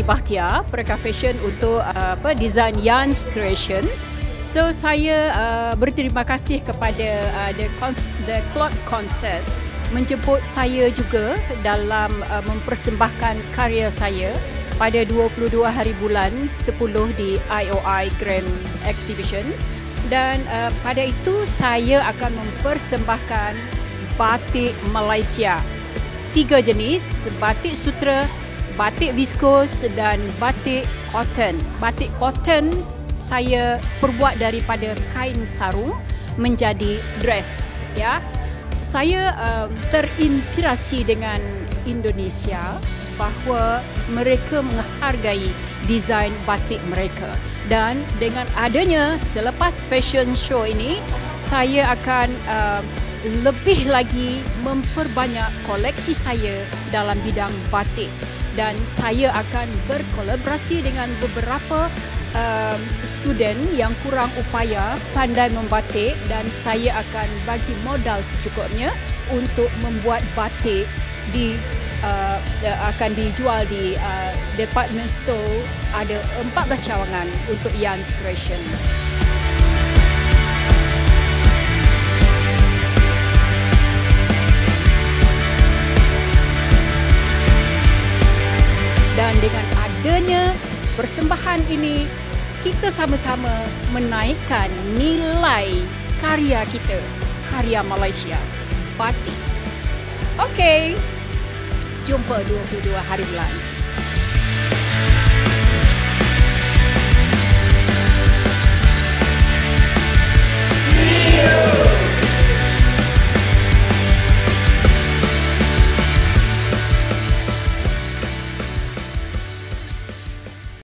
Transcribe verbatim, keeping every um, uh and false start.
Siti Bahtiar, perakah fashion untuk uh, apa design Yan's Creation. So saya uh, berterima kasih kepada uh, the, the Cloth Concert menjemput saya juga dalam uh, mempersembahkan karya saya pada dua puluh dua hari bulan sepuluh di I O I Grand Exhibition. Dan uh, pada itu saya akan mempersembahkan batik Malaysia. Tiga jenis, batik sutra, batik viskos dan batik cotton. Batik cotton saya perbuat daripada kain sarung menjadi dress, ya. Saya um, terinspirasi dengan Indonesia bahawa mereka menghargai desain batik mereka, dan dengan adanya selepas fashion show ini saya akan uh, lebih lagi memperbanyak koleksi saya dalam bidang batik, dan saya akan berkolaborasi dengan beberapa uh, student yang kurang upaya pandai membatik, dan saya akan bagi modal secukupnya untuk membuat batik di uh, akan dijual di uh, department store. Ada empat belas cawangan untuk Yan's Creation. Dan dengan adanya persembahan ini, kita sama-sama menaikkan nilai karya kita, karya Malaysia, batik. Okey, jumpa dua puluh dua hari bulan. See you.